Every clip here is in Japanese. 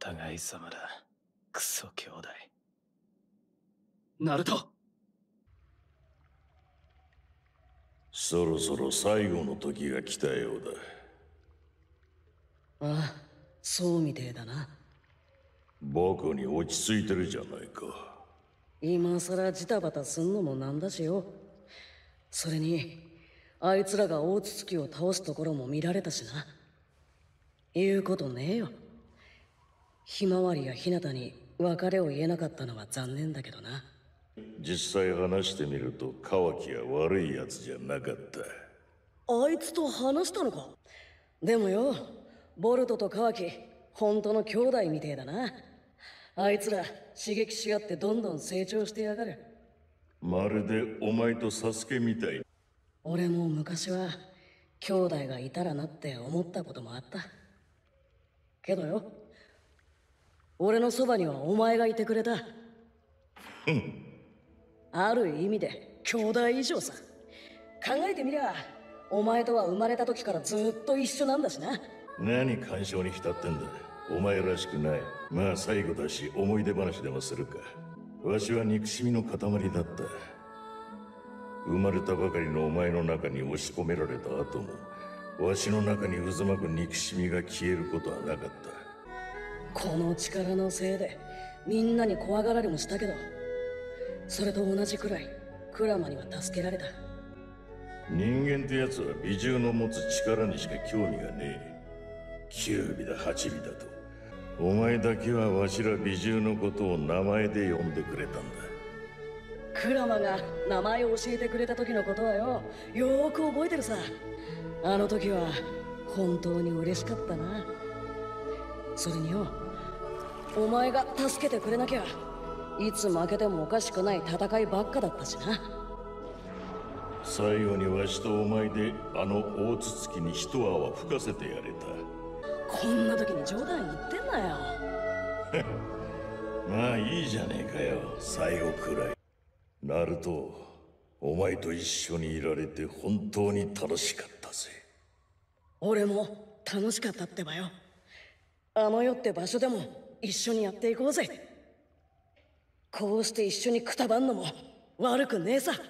互い様だ。クソ兄弟。 ナルト。 そろそろ最後の時が来たようだ。ああ、そうみてえだな。 バカに落ち着いてるじゃないか。 今さらジタバタすんのもなんだしよ。それにあいつらが大筒木を倒すところも見られたしな。言うことねえよ。ひまわりやひなたに別れを言えなかったのは残念だけどな。 実際話してみるとカワキは悪いやつじゃなかった。 あいつと話したのか。でもよ、ボルトとカワキ本当の兄弟みてえだな。あいつら刺激し合ってどんどん成長してやがる。 まるでお前とサスケみたい。 俺も昔は兄弟がいたらなって思ったこともあった。けどよ、俺のそばにはお前がいてくれた。ある意味で兄弟以上さ。考えてみりゃお前とは生まれた時からずっと一緒なんだしな。 何感傷に浸ってんだ。お前らしくない。まあ最後だし思い出話でもするか。わしは憎しみの塊だった。生まれたばかりのお前の中に押し込められた後もわしの中に渦巻く憎しみが消えることはなかった。 この力のせいでみんなに怖がられもしたけど、それと同じくらいクラマには助けられた。 人間ってやつは美獣の持つ力にしか興味がねえ。九尾だ八尾だとお前だけはわしら美獣のことを名前で呼んでくれたんだ。 クラマが名前を教えてくれた時のことはよ、よーく覚えてるさ。あの時は本当に嬉しかったな。それによ、お前が助けてくれなきゃいつ負けてもおかしくない戦いばっかだったしな。 最後にわしとお前であの大筒木に一泡吹かせてやれた。 こんな時に冗談言ってんなよ。 まあいいじゃねえかよ、最後くらい。ナルト、お前と一緒にいられて本当に楽しかったぜ。 俺も楽しかったってばよ。あの世って場所でも一緒にやっていこうぜ。こうして一緒にくたばんのも悪くねえさ。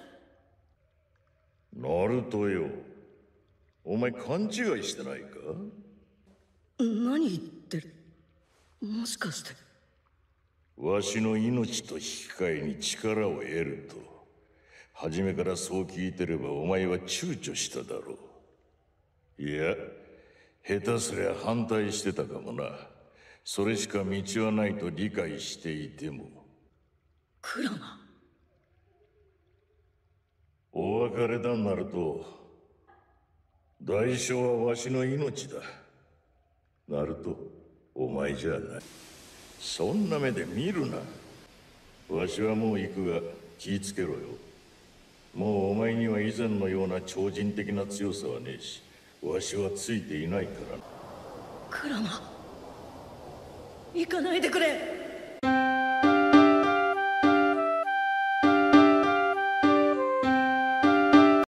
ナルトよ、お前勘違いしてないか？ 何言ってる。もしかしてわしの命と引き換えに力を得ると。初めからそう聞いてればお前は躊躇しただろう。いや、下手すりゃ反対してたかもな。それしか道はないと理解していても。 クラマ。 お別れだなると代償はわしの命だ。ナルト、お前じゃない。そんな目で見るな。わしはもう行くが気ぃつけろよ。もうお前には以前のような超人的な強さはねえし、わしはついていないからな。 クラマ、行かないでくれ。